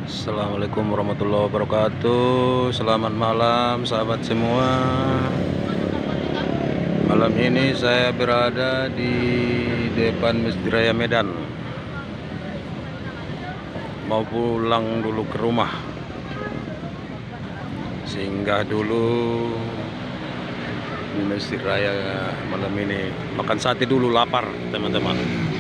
Assalamualaikum warahmatullahi wabarakatuh. Selamat malam sahabat semua. Malam ini saya berada di depan Masjid Raya Medan. Mau pulang dulu ke rumah, singgah dulu di Masjid Raya malam ini. Makan sate dulu, lapar teman-teman.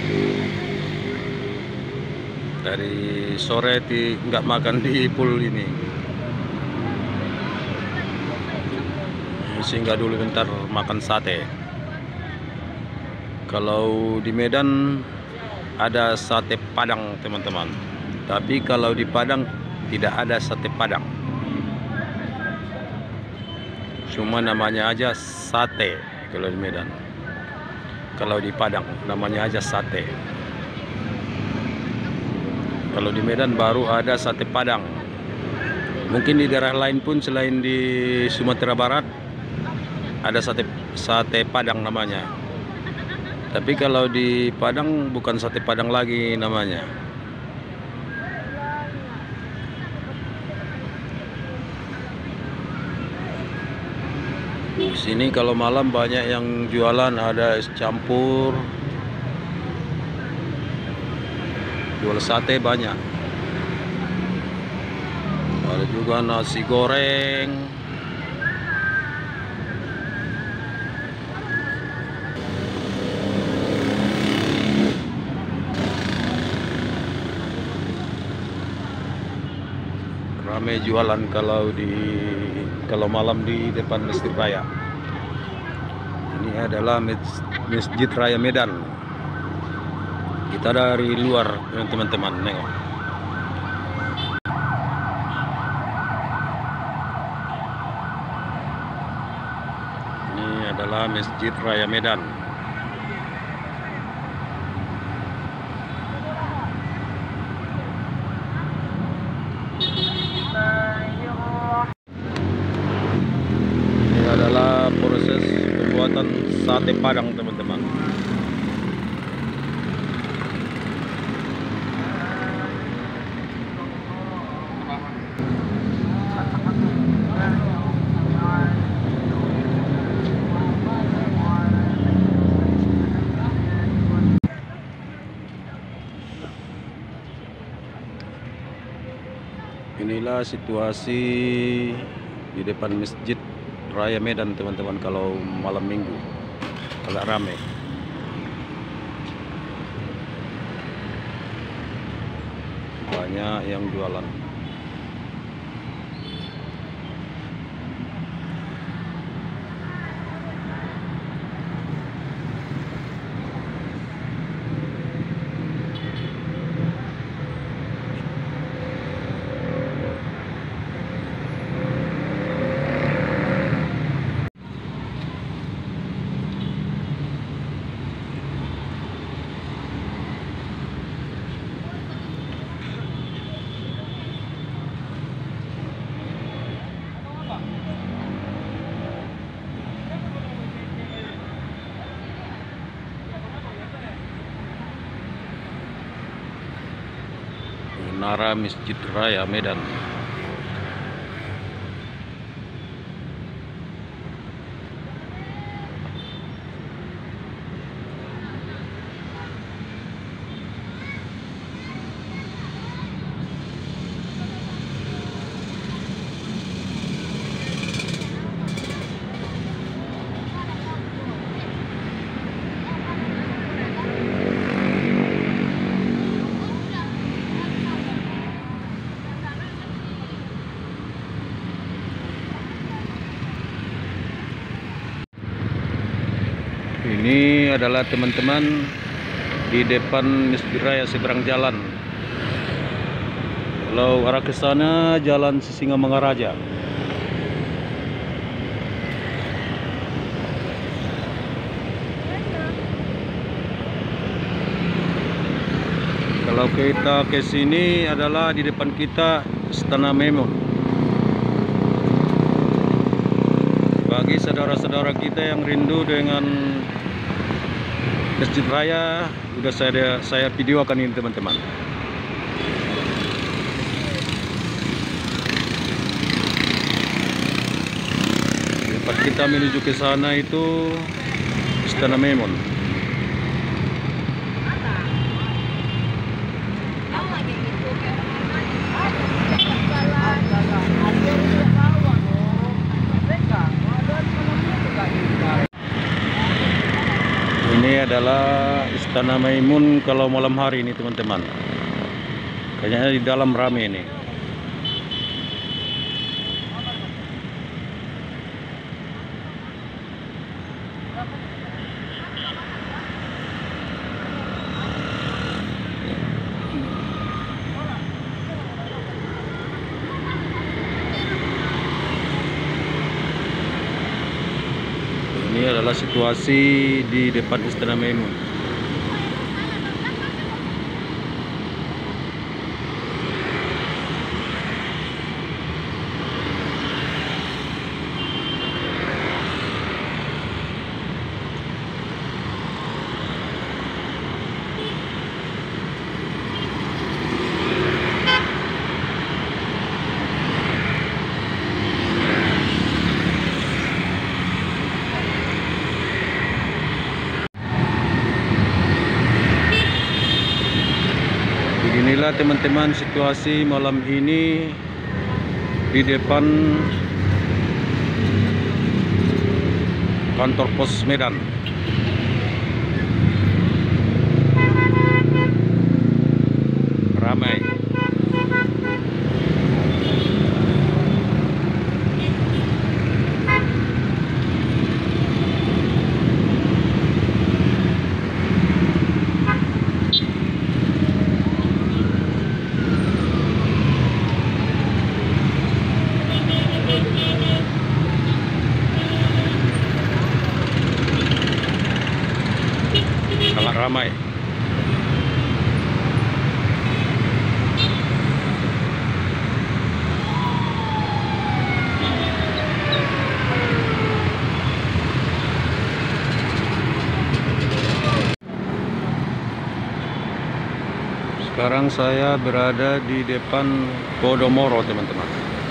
Dari sore nggak makan di pool ini. Singgah dulu bentar makan sate. Kalau di Medan ada sate Padang teman-teman, tapi kalau di Padang tidak ada sate Padang, cuma namanya aja sate. Kalau di Medan, kalau di Padang namanya aja sate. Kalau di Medan baru ada sate Padang. Mungkin di daerah lain pun selain di Sumatera Barat ada sate Padang namanya. Tapi kalau di Padang bukan sate Padang lagi namanya. Di sini kalau malam banyak yang jualan, ada es campur, jual sate banyak. Ada juga nasi goreng. Ramai jualan kalau malam di depan Masjid Raya. Ini adalah Masjid Raya Medan. Kita dari luar teman-teman nengok. Ini adalah Masjid Raya Medan. Ini adalah proses pembuatan sate Padang teman-teman. Inilah situasi di depan Masjid Raya Medan teman-teman kalau malam minggu, agak ramai. Banyak yang jualan. Menara Masjid Raya Medan. Ini adalah teman-teman di depan Masjid Raya seberang jalan. Kalau arah ke sana Jalan Sisingamangaraja. Kalau kita ke sini adalah di depan kita Istana Memo. Bagi saudara-saudara kita yang rindu dengan Masjid Raya, udah saya videokan ini teman-teman. kita menuju ke sana itu Istana Memon. Ini adalah Istana Maimun kalau malam hari ini teman-teman. Kayaknya di dalam rame ini. Ini adalah situasi di depan Istana Maimun. Inilah teman-teman situasi malam ini di depan kantor pos Medan. Ramai. Sangat ramai. Sekarang saya berada di depan Podomoro, teman-teman.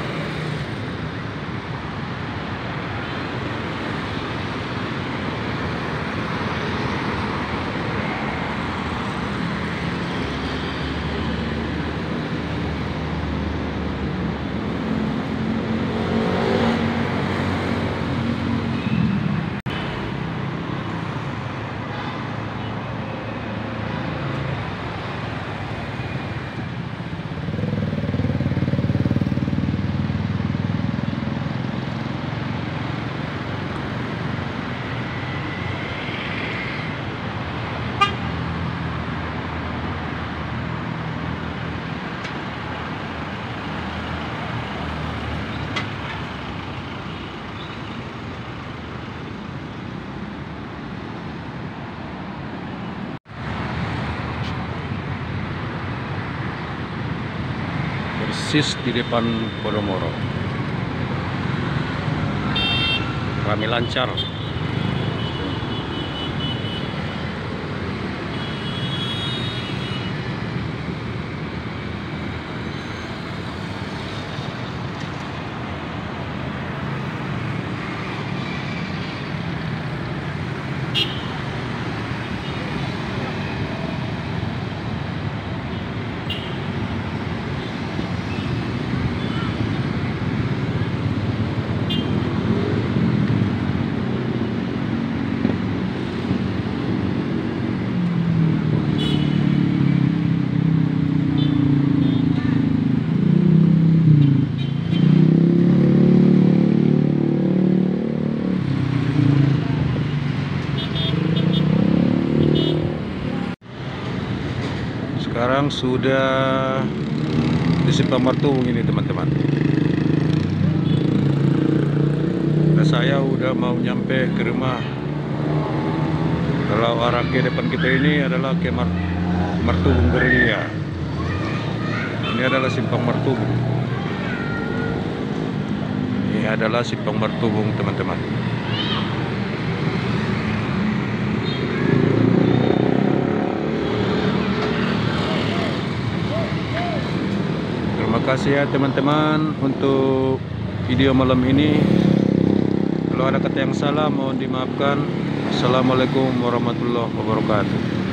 Persis di depan Podomoro. Ramai lancar. Sekarang sudah di Simpang Martubung ini, teman-teman. Dan saya udah mau nyampe ke rumah. Kalau arah ke depan kita ini adalah ke Martubung Gerilya. Ini adalah Simpang Martubung. Ini adalah Simpang Martubung, teman-teman. Terima kasih ya teman-teman untuk video malam ini. Kalau ada kata yang salah mohon dimaafkan. Assalamualaikum warahmatullahi wabarakatuh.